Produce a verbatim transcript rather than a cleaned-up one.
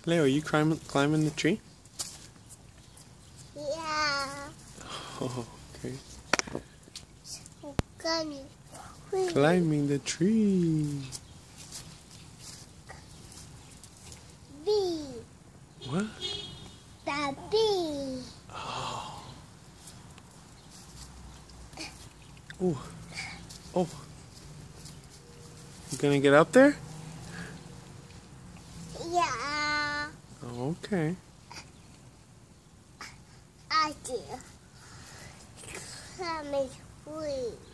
Leo, are you climbing climbing the tree? Yeah. Oh, okay. Climbing. Climbing the tree. Bee. What? The bee. Oh. Oh. Oh. You gonna get up there? Yeah. Oh, okay. I do. Climbing tree.